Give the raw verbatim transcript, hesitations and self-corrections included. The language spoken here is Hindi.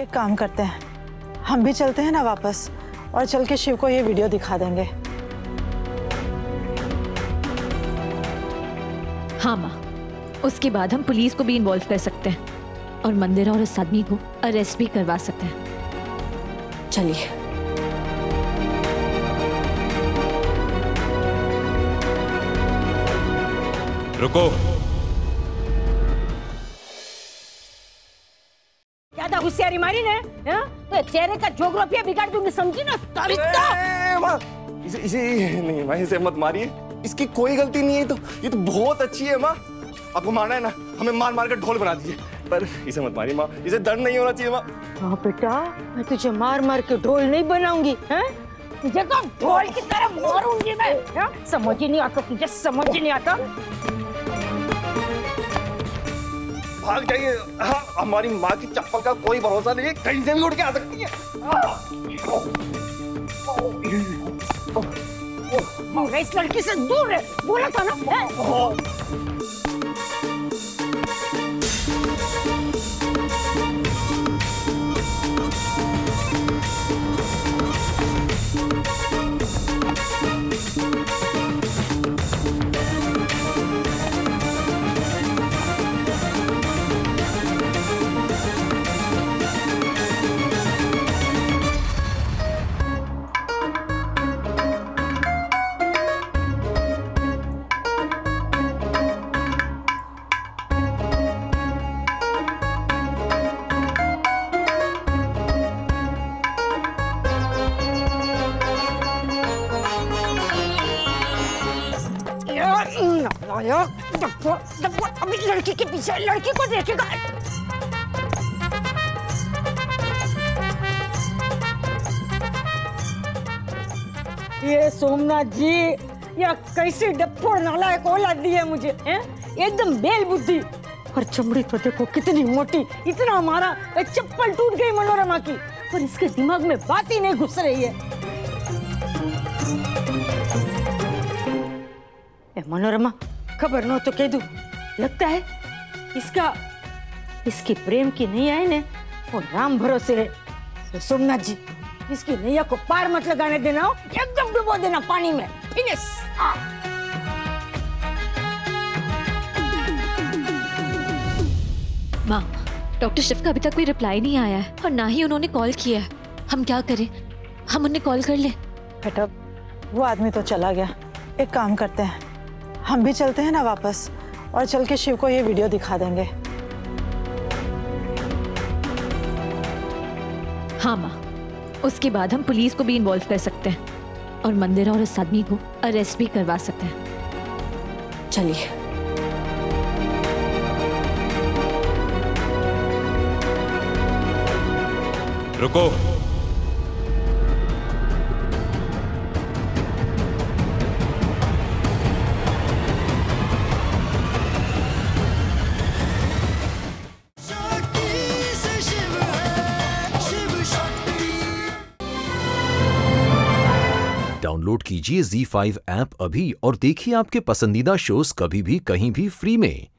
एक काम करते हैं, हम भी चलते हैं ना वापस, और चल के शिव को ये वीडियो दिखा देंगे। हाँ माँ, उसके बाद हम पुलिस को भी इन्वॉल्व कर सकते हैं और मंदिर और उस आदमी को अरेस्ट भी करवा सकते हैं। चलिए। रुको। ज्यादा होशियारी मारी ने, तो चेहरे का जोग्राफिया बिगाड़ दूंगी, समझी ना? माँ, इसे इसे नहीं माँ, इसे मत मारिए, इसकी कोई गलती नहीं है। तो ये तो बहुत अच्छी है माँ, आपको मारना है ना, हमें मार मार कर ढोल बना दीजिए, पर इसे मत मारिए माँ, इसे दर्द नहीं होना चाहिए माँ। हाँ बेटा, मैं तुझे मार मार के ढोल नहीं बनाऊंगी, हैं? तुझे तो ढोल की तरह मारूंगी मैं, हैं? समझ ही नहीं आता तुझे, समझ ही नहीं आता। भाग जाइए, हाँ, हमारी माँ की चप्पल का कोई भरोसा नहीं है, कहीं से भी उड़ के आ सकती है। इस लड़की से दूर रहे, बोला था ना। अभी लड़की के पीछे, लड़की को देखेगा। ये सोमनाथ जी, यह कैसी डफोड़ नालायक औलाद दी है मुझे, हैं? एकदम बेल बुद्धि, और चमड़ी तो देखो कितनी मोटी, इतना मारा चप्पल टूट गई मनोरमा की, पर इसके दिमाग में बात ही नहीं घुस रही है। ए मनोरमा, खबर न तो कह दूं, लगता है इसका इसकी प्रेम की नैया है ने वो राम भरोसे है। तो सोमनाथ जी, इसकी नैया को पार मत लगाने देना, हो एकदम डुबो देना पानी में, फिनिश। माँ, डॉक्टर शिव का अभी तक कोई रिप्लाई नहीं आया है और ना ही उन्होंने कॉल किया है। हम क्या करें? हम उन्हें कॉल कर लें? बेटा, वो आदमी तो चला गया, एक काम करते हैं, हम भी चलते हैं ना वापस, और चल के शिव को ये वीडियो दिखा देंगे। हाँ माँ, उसके बाद हम पुलिस को भी इन्वॉल्व कर सकते हैं और मंदिर और उस आदमी को अरेस्ट भी करवा सकते हैं। चलिए। रुको। डाउनलोड कीजिए ज़ी फाइव ऐप अभी और देखिए आपके पसंदीदा शोज कभी भी कहीं भी फ्री में।